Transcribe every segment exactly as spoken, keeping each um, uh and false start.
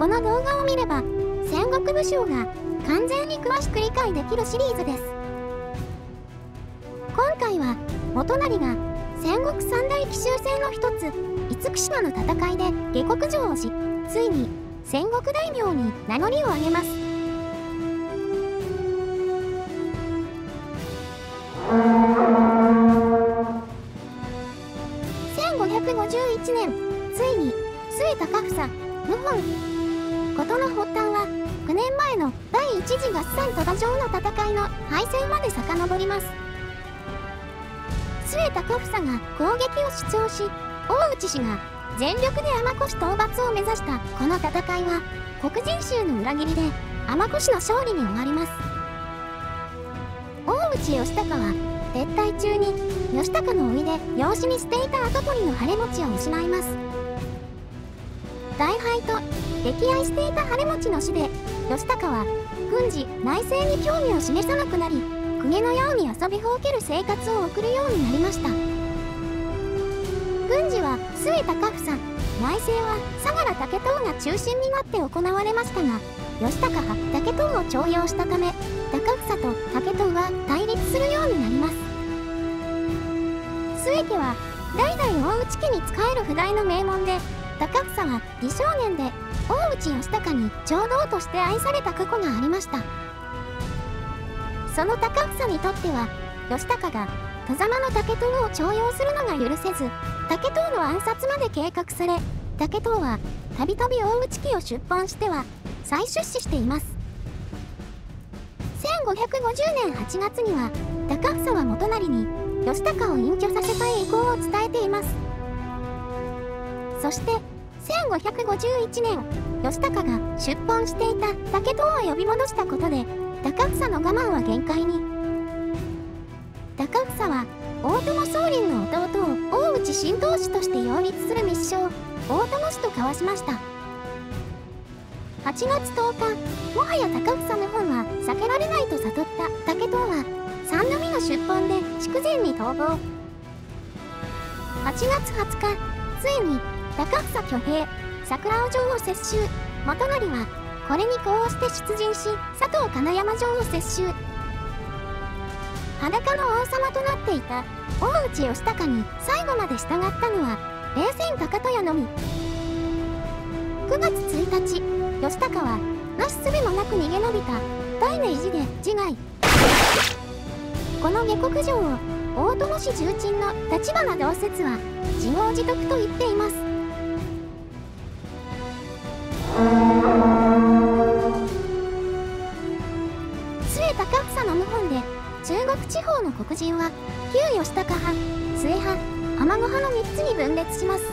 この動画を見れば戦国武将が完全に詳しく理解できるシリーズです。今回は元就が戦国三大奇襲制の一つ厳島の戦いで下克上をし、ついに戦国大名に名乗りを上げます。せんごひゃくごじゅういちねん、ついに陶高房謀反。事の発端はきゅうねんまえの第一次合戦戸田城の戦いの敗戦まで遡ります。陶高房が攻撃を主張し、大内氏が全力で尼子討伐を目指したこの戦いは黒人衆の裏切りで尼子氏の勝利に終わります。大内義高は撤退中に義高の甥で養子にしていた跡取りの晴持を失います。大敗と溺愛していた晴持の死で義高は軍事内政に興味を示さなくなり、公家のように遊びほうける生活を送るようになりました。軍事は陶高房、内政は相良武藤が中心になって行われましたが、義高は武藤を重用したため高房と武藤は対立するようになります。陶家は代々大内家に仕える譜代の名門で、高房は美少年で大内義高に長老として愛された過去がありました。その高房にとっては義高が外様の武藤を重用するのが許せず、武藤の暗殺まで計画され、武藤はたびたび大内家を出版しては再出資しています。せんごひゃくごじゅうねんはちがつには高房は元就に義高を隠居させたい意向を伝えています。そしてせんごひゃくごじゅういちねん、義高が出版していた武藤を呼び戻したことで高房の我慢は限界に。高房は大友宗麟の弟を大内新当主として擁立する密書を大友氏と交わしました。はちがつとおか、もはや高房謀反は避けられないと悟った武藤は三度目の出奔で筑前に逃亡。はちがつはつか、ついに高房挙兵、桜尾城を接収。元就はこれに呼応して出陣し、佐藤金山城を接収。裸の王様となっていた大内義高に最後まで従ったのは冷戦高戸屋のみ。くがつついたち、義高はなしすべもなく逃げ延びた大明寺で自害。この下克上を大友氏重鎮の立花同説は自業自得と言っています。陶高房の謀反で中国地方の黒人は旧義高派、陶派、尼子派のみっつに分裂します。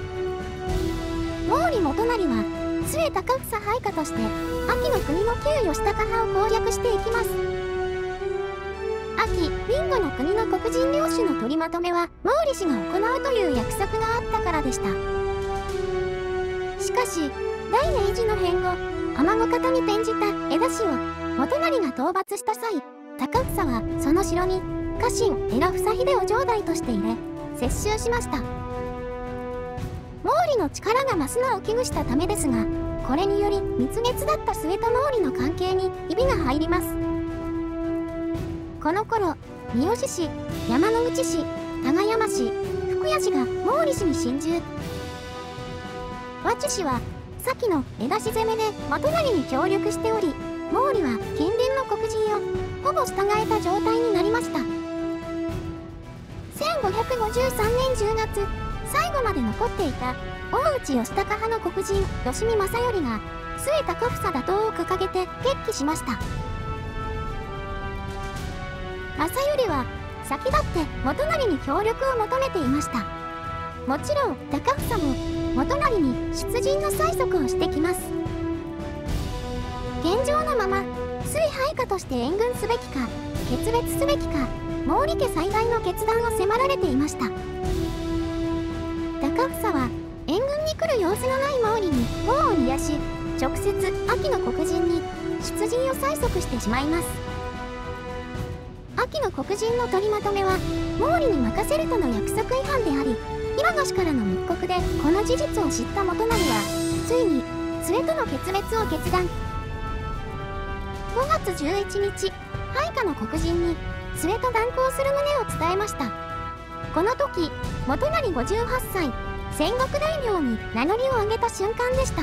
毛利元就は陶高房配下として安芸の国の旧義高派を攻略していきます。安芸、備後の国の黒人領主の取りまとめは毛利氏が行うという約束があったからでした。しかし大明治の変後、尼子方に転じた江田氏を元就が討伐した際、高房はその城に家臣江良房秀を城代として入れ接収しました。毛利の力が増すのを危惧したためですが、これにより蜜月だった陶と毛利の関係にひびが入ります。この頃、三好氏、山口氏、多賀山氏、福谷氏が毛利氏に心中。和知氏は先の江田氏攻めで元就に協力しており、毛利は近隣の黒人をほぼ従えた状態になりました。せんごひゃくごじゅうさんねんじゅうがつ、最後まで残っていた大内義高派の黒人吉見正頼が陶高房打倒を掲げて決起しました。正頼は先立って元就に協力を求めていました。もちろん高房も元就に出陣の催促をしてきます。現状のまま陶配下として援軍すべきか決別すべきか、毛利家最大の決断を迫られていました。高房は援軍に来る様子のない毛利に頬を煮やし、直接安芸の黒人に出陣を催促してしまいます。安芸の黒人の取りまとめは毛利に任せるとの約束違反であり、岩越からの密告でこの事実を知った元就はついに末との決裂を決断。ごがつじゅういちにち、配下の黒人に末と断交する旨を伝えました。この時、元就ごじゅうはっさい、戦国大名に名乗りを上げた瞬間でした。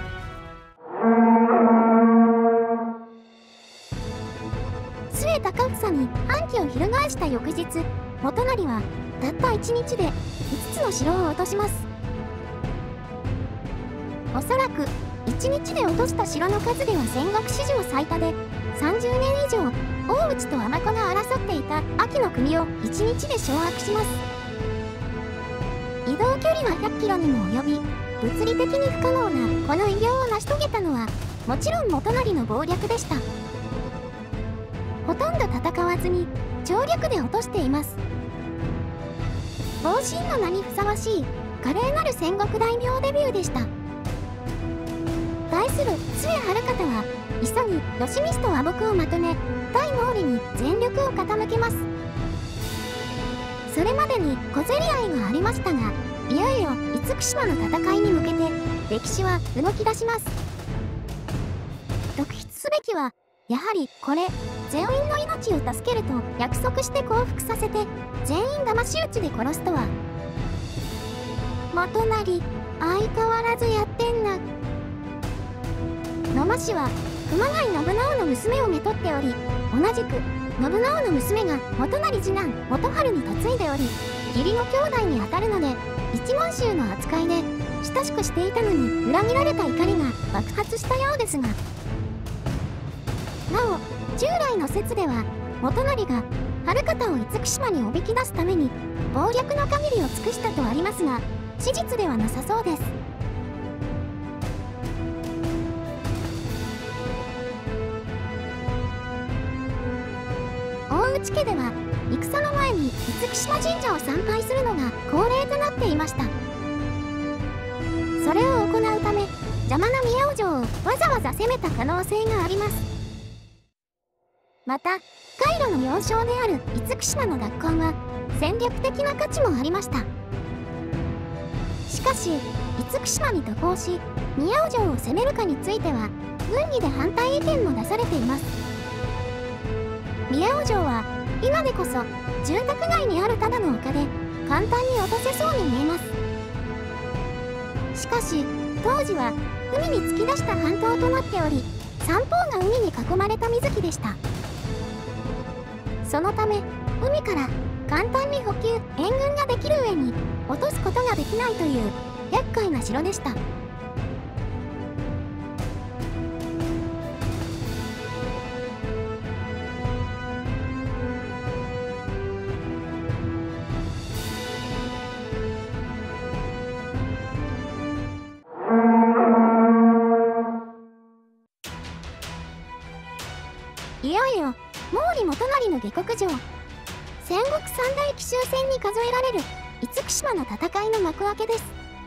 末高房に反旗を翻した翌日、元就はたったいちにちでいつつの城を落とします。おそらくいちにちで落とした城の数では戦国史上最多で、さんじゅうねん以上大内と尼子が争っていた安芸国をいちにちで掌握します。移動距離はひゃっキロにも及び、物理的に不可能なこの偉業を成し遂げたのはもちろん元就の謀略でした。ほとんど戦わずに調略で落としています。猛神の名にふさわしい華麗なる戦国大名デビューでした。対する末治方は急ぎ義満と和睦をまとめ、対毛利に全力を傾けます。それまでに小競り合いがありましたが、いよいよ厳島の戦いに向けて歴史は動き出します。特筆すべきはやはりこれ、全員の命を助けると約束して降伏させて全員騙し討ちで殺すとは。元就相変わらずやってんな。野間氏は熊谷信直の娘をめとっており、同じく信直の娘が元就次男元春に嫁いでおり、義理の兄弟にあたるので一門衆の扱いで親しくしていたのに裏切られた怒りが爆発したようですが、なお従来の説では元就が晴方を厳島におびき出すために謀略の限りを尽くしたとありますが、史実ではなさそうです。大内家では戦の前に厳島神社を参拝するのが恒例となっていました。それを行うため邪魔な宮尾城をわざわざ攻めた可能性があります。また海路の要衝である厳島の奪還は戦略的な価値もありました。しかし厳島に渡航し宮尾城を攻めるかについては軍議で反対意見も出されています。宮尾城は今でこそ住宅街にあるただの丘で簡単に落とせそうに見えます。しかし当時は海に突き出した半島となっており、三方が海に囲まれた水城でした。そのため海から簡単に補給援軍ができる上に落とすことができないという厄介な城でした。いよいよ毛利元就の下克上、戦国三大奇襲戦に数えられる厳島の戦いの幕開けです。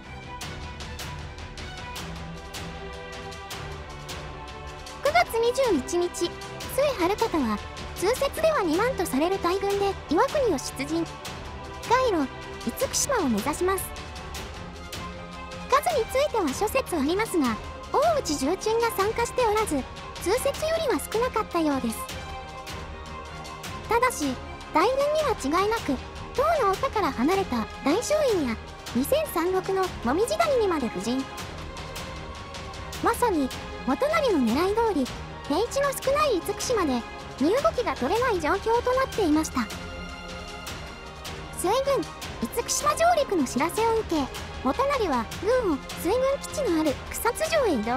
くがつにじゅういちにち、末治方は通説ではにまんとされる大軍で岩国を出陣。海路厳島を目指します。数については諸説ありますが、大内重鎮が参加しておらず通説よりは少なかったようです。ただし大軍には違いなく唐の丘から離れた大松院やにせんさんろくの紅葉谷にまで布陣。まさに元就の狙い通り平地の少ない厳島で身動きが取れない状況となっていました。水軍厳島上陸の知らせを受け、元就は軍を水軍基地のある草津城へ移動。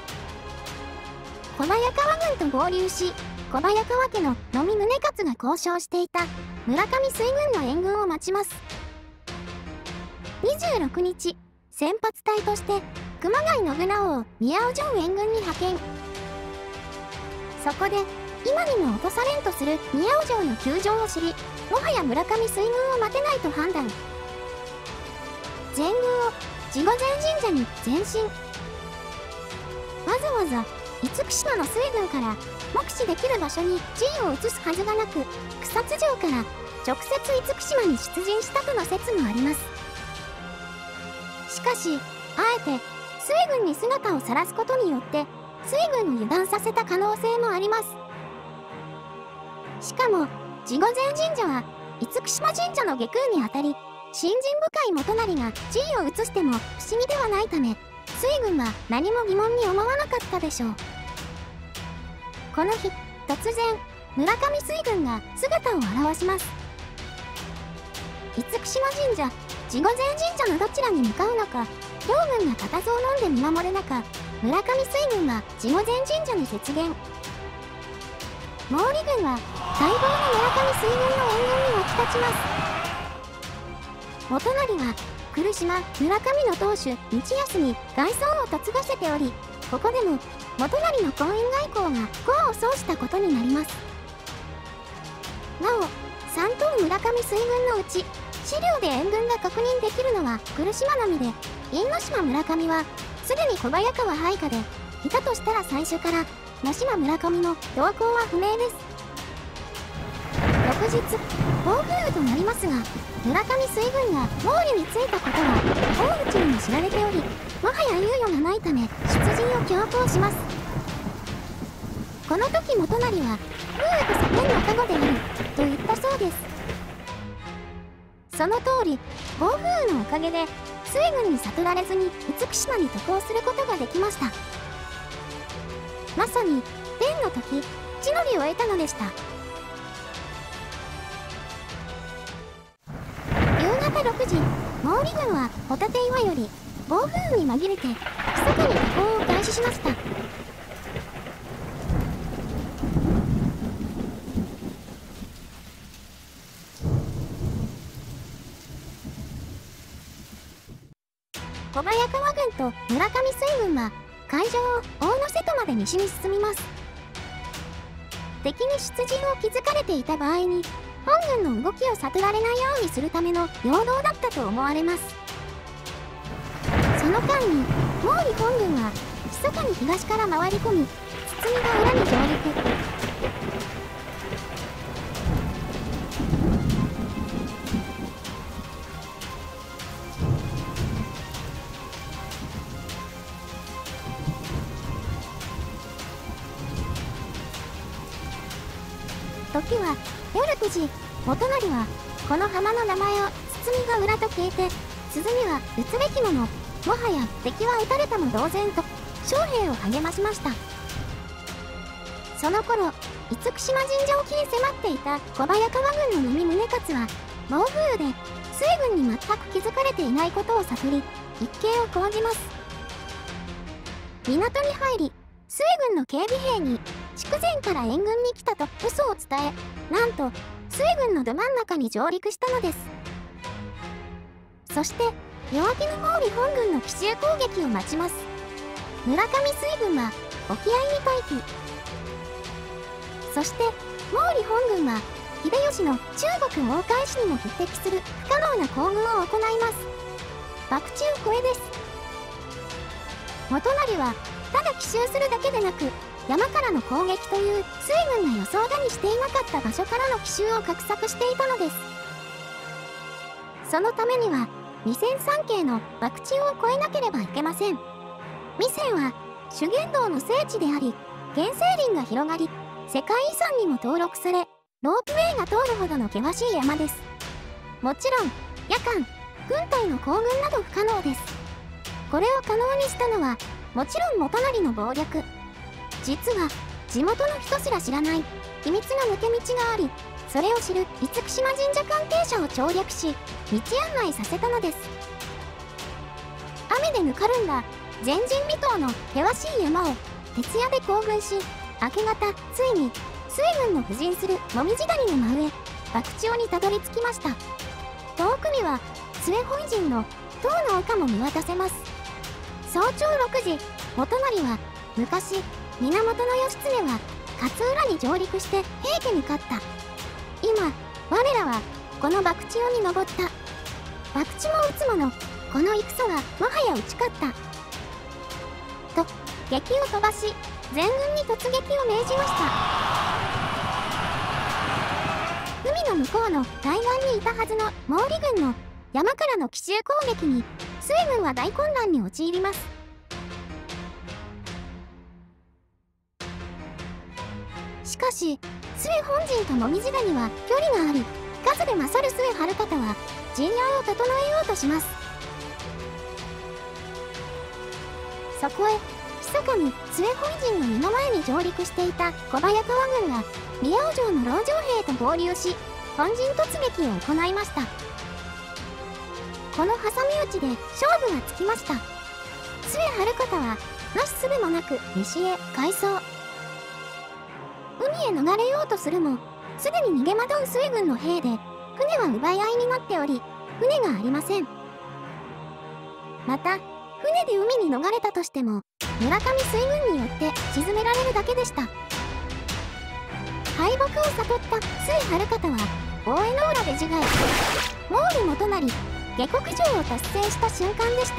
小早川軍と合流し、小早川家の野見宗勝が交渉していた村上水軍の援軍を待ちます。にじゅうろくにち、先発隊として熊谷信直を宮尾城援軍に派遣。そこで今にも落とされんとする宮尾城の窮状を知り、もはや村上水軍を待てないと判断。全軍を地御前神社に前進。わざわざ厳島の水軍から目視できる場所に陣を移すはずがなく、草津城から直接厳島に出陣したとの説もあります。しかしあえて水軍に姿を晒すことによって水軍を油断させた可能性もあります。しかも地御前神社は厳島神社の下空にあたり、信心深い元就が地位を移しても不思議ではないため、水軍は何も疑問に思わなかったでしょう。この日、突然村上水軍が姿を現します。厳島神社、地御前神社のどちらに向かうのか、両軍が固唾を飲んで見守る中、村上水軍は地御前神社に接舷。毛利軍は待望の村上水軍の援軍に湧き立ちます。元就は来島村上の当主道康に外装を嫁がせており、ここでも元就の婚姻外交が功を奏したことになります。なおさん頭村上水軍のうち資料で援軍が確認できるのは来島のみで、因島村上はすでに小早川配下でいたとしたら最初から能島村上の動向は不明です。翌日暴風雨となりますが、村上水軍が毛利に着いたことは大内にも知られており、もはや猶予がないため出陣を強行します。この時元就は風雨と叫んだ覚悟であると言ったそうです。その通り暴風雨のおかげで水軍に悟られずに厳島に渡航することができました。まさに天の時地の利を得たのでした。夕方ろくじ、毛利軍はホタテ岩より暴風雨に紛れて密かに渡航を開始しました。小早川軍と村上水軍は海上を大野瀬戸まで西に進みます。敵に出陣を築かれていた場合に本軍の動きを悟られないようにするための陽動だったと思われます。その間に毛利本軍は密かに東から回り込み、堤が裏に上陸。時は夜くじ、元就はこの浜の名前を堤が裏と聞いて、鈴には撃つべきもの、もはや敵は撃たれたも同然と将兵を励ましました。その頃厳島神社沖に迫っていた小早川軍の波宗勝は暴風雨で水軍に全く気づかれていないことを悟り、一計を講じます。港に入り水軍の警備兵に筑前から援軍に来たと嘘を伝え、なんと水軍のど真ん中に上陸したのです。そして弱気の毛利本軍の奇襲攻撃を待ちます。村上水軍は沖合に待機。そして毛利本軍は秀吉の中国大返しにも匹敵する不可能な行軍を行います。博打を越えです。元就はただ奇襲するだけでなく、山からの攻撃という水軍が予想だにしていなかった場所からの奇襲を画策していたのです。そのためには二千三景の博打を越えなければいけません。弥山は修験道の聖地であり、原生林が広がり、世界遺産にも登録され、ロープウェイが通るほどの険しい山です。もちろん夜間軍隊の行軍など不可能です。これを可能にしたのはもちろん元就の謀略。実は地元の人すら知らない秘密の抜け道があり、それを知る厳島神社関係者を調略し道案内させたのです。雨でぬかるんだ前人未到の険しい山を徹夜で行軍し、明け方ついに水軍の布陣する紅葉谷の真上博打尾にたどり着きました。遠くには末本陣の塔の丘も見渡せます。早朝ろくじ、元就は昔源義経は勝浦に上陸して平家に勝った。今我らはこの博打尾に登った。博打も打つ者、この戦はもはや打ち勝ったと檄を飛ばし全軍に突撃を命じました。海の向こうの対岸にいたはずの毛利軍の山からの奇襲攻撃に水軍は大混乱に陥ります。 しかし末本陣と紅葉谷は距離があり、数で勝る末春方は陣屋を整えようとします。そこへ密かに末本陣の目の前に上陸していた小早川軍が宮尾城の籠城兵と合流し、本陣突撃を行いました。この挟み撃ちで勝負がつきました。末春方はなしすべもなく西へ回走。海へ逃れようとするも、すでに逃げ惑う末軍の兵で船は奪い合いになっており、船がありません。また船で海に逃れたとしても村上水軍によって沈められるだけでした。敗北を悟った末春方は大江の浦で自害。毛利元就下克上を達成した瞬間でした。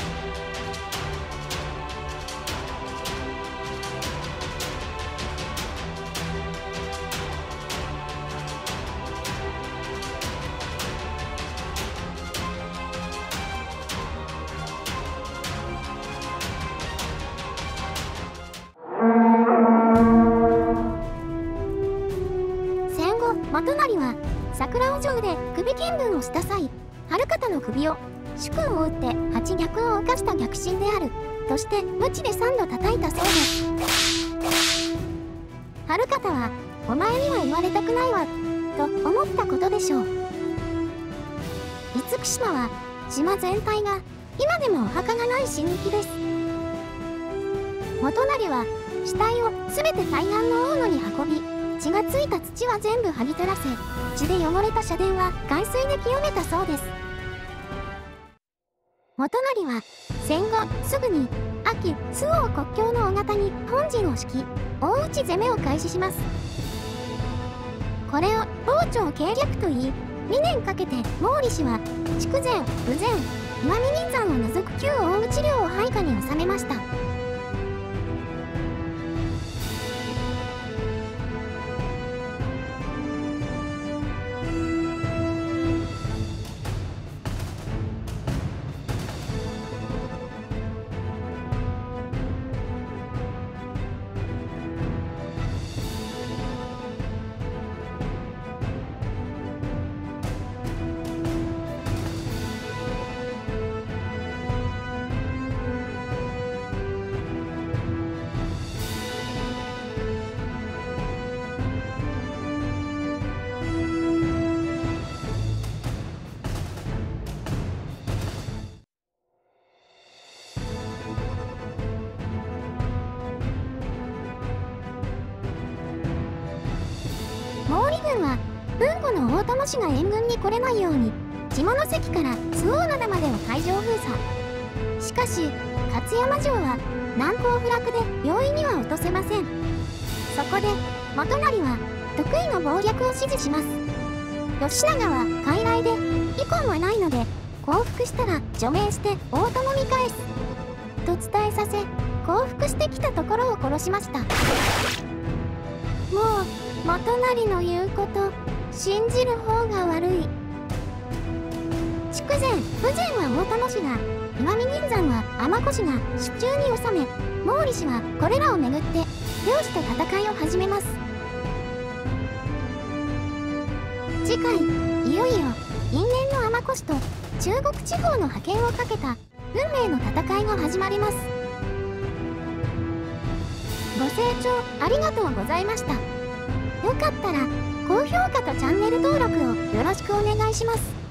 戦後元就は桜尾城で首見分をした際、春方の首を主君を撃って八逆を犯した逆臣であるとして鞭で三度叩いたそうです。春方はお前には言われたくないわと思ったことでしょう。厳島は島全体が今でもお墓がない神域です。元就は死体を全て対岸の大野に運び、血がついた土は全部剥ぎ取らせ、血で汚れた社殿は海水で清めたそうです。元就は戦後すぐに秋周防国境の尾形に本陣を敷き、大打ち攻めを開始します。これを防潮計略といい、にねんかけて毛利氏は筑前、豊前、石見銀山を除く旧大内領を配下に収めました。毛利軍は豊後の大友氏が援軍に来れないように下関から周防灘までを海上封鎖。しかし勝山城は難攻不落で容易には落とせません。そこで元就は得意の謀略を指示します。義長は傀儡で遺恨はないので降伏したら除名して大友に返すと伝えさせ、降伏してきたところを殺しました。もう元就の言うこと信じる方が悪い。筑前、豊前は大友氏が、石見銀山は尼子氏が手中に収め、毛利氏はこれらをめぐって両氏と戦いを始めます。次回いよいよ因縁の尼子氏と中国地方の覇権をかけた運命の戦いが始まります。ご清聴ありがとうございました。よかったら高評価とチャンネル登録をよろしくお願いします。